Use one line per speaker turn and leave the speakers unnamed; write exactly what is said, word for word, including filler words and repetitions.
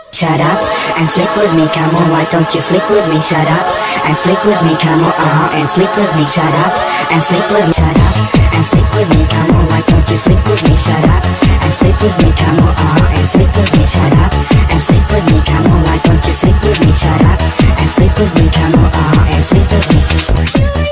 Shut up and sleep with me, come on, why don't you sleep with me? Shut up and sleep with me, come on, uh-huh, and sleep with me. Shut up and sleep with me, shut up and sleep with me, come on, why don't you sleep with me? Shut up and sleep with me, come on, uh-huh, and sleep with me. Shut up and sleep with me, come on, why don't you sleep with me? Shut up and sleep with me, come on, uh-huh, and sleep with me.